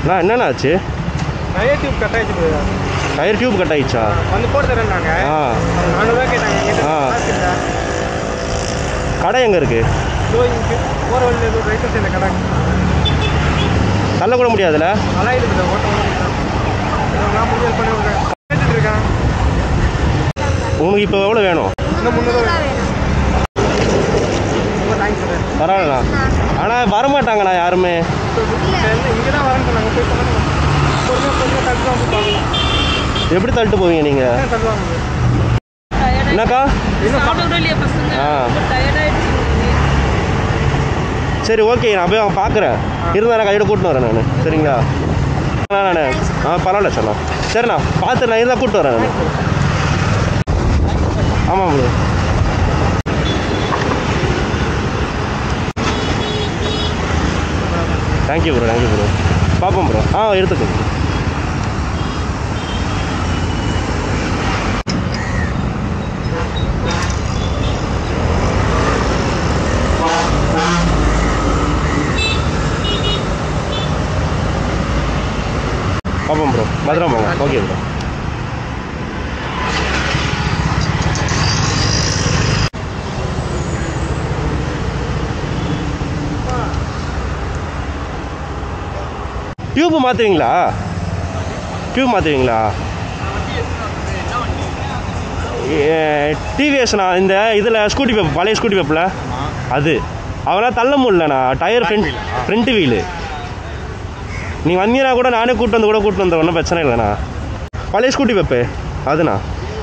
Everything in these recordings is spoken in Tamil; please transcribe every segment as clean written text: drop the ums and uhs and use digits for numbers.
நான் என்னண்ணா ஆச்சு? டயர் டியூப் கட் ஆயிடுச்சு ப்ரோ. டயர் டியூப் கட் ஆயிடுச்சா? வந்து போட்டு தரேன்னாங்க. 400 ரூபா கேட்டாங்க. கடை எங்கே இருக்கு? போகிற வழியில் ஏதோ ரைட் சைடில் கடை தள்ளக்கூட முடியாதுல்ல? அதான் இது ஓட்ட நான் முடிவு பண்ணி கேட்டுட்டு இருக்கேன். உனக்கு இப்போ எவ்வளோ வேணும்? இன்னும் 300 பரவாயில்லண்ணா. ஆனால் வரமாட்டாங்கண்ணா யாருமே. இங்கே தான் வரேன்னு சொன்னாங்க. போய் கொஞ்சம் தள்ளுவாங்க. எப்படி தள்ளிட்டு போவீங்க நீங்கள்? என்னக்கா? சரி ஓகே, நான் போய் அவன் பார்க்குறேன். இருந்தால் நான் கையோட கூட்டின்னு வரேன் நான். சரிங்களா? நான் பரவாயில்ல சொன்னேன். சரிண்ணா பார்த்து நான் இருந்தால் கூப்பிட்டு வரேன் நான். ஆமாம் bro. Thank you bro, thank you bro. பார்ப்போம் ப்ரோ. எடுத்துக்கோ. பார்ப்போம் ப்ரோ. பத்திரம் போங்க. Okay bro. டியூப்பு மாற்றுவீங்களா? டியூப் மாற்றுவீங்களா? டிவிஎஸ்ண்ணா. இந்த இதில் ஸ்கூட்டி பேப், பழைய ஸ்கூட்டி பேப்பில் அது அவனால் தள்ள முடியலண்ணா. Tyre front wheel. நீங்கள் வந்தீங்கன்னா கூட நானே கூப்பிட்டு வந்தேன். ஒன்றும் பிரச்சனை இல்லைண்ணா. பழைய ஸ்கூட்டி பேப்பு அதுண்ணா.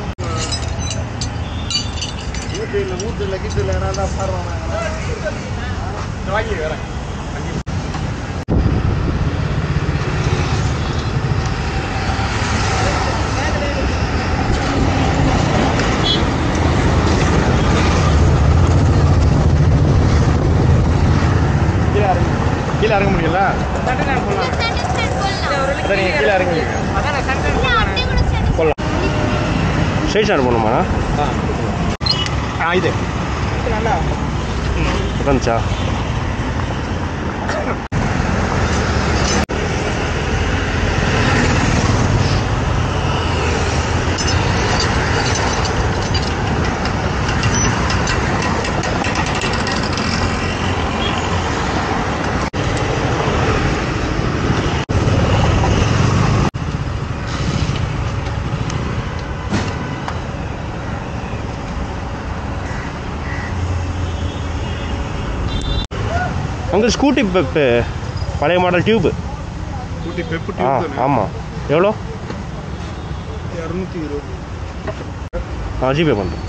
கீழே இறங்க முடியல. கீழே இறங்க போடலாம். ஸ்ட்ரைட் ஸ்டாண்ட் போகணுமா? இது நல்லா உட்காந்துச்சா? அங்கே ஸ்கூட்டி பெப்பு பழைய model tube. Scooty Pep tube. ஆமாம். எவ்வளோ? 220. ஜிபே பண்ணுறேன்.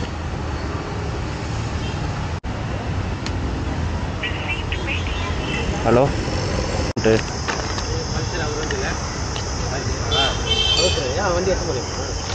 ஹலோ. வண்டி எடுத்து போறீங்க?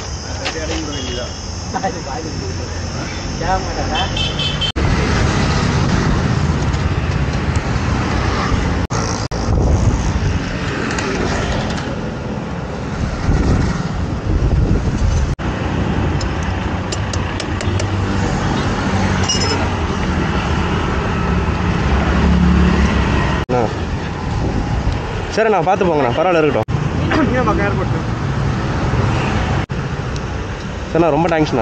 சரிண்ணா பார்த்து போங்கண்ணா. பரவாயில்ல இருக்கட்டும். சரிண்ணா ரொம்ப தேங்க்ஸ்ண்ணா.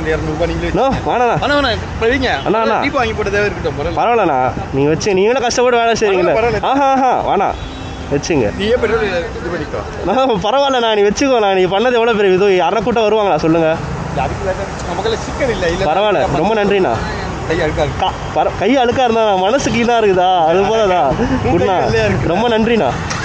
அண்ணா பரவாயில்லண்ணா. நீங்கள் வச்சு நீங்களும் கஷ்டப்பட்டு வேலை செய்றீங்களே. வேணா வச்சுங்க. பரவாயில்லண்ணா நீ வச்சுக்கோண்ணா. நீ பண்ணது எவ்வளோ பெரிய இது. யாரை கூட்டம் வருவாங்களா சொல்லுங்கள்? பரவாயில்ல ரொம்ப நன்றிண்ணா. கை அழுக்கா இருந்தா மனசு கீழா இருக்குதா? அது போலதான். ரொம்ப நன்றிண்ணா.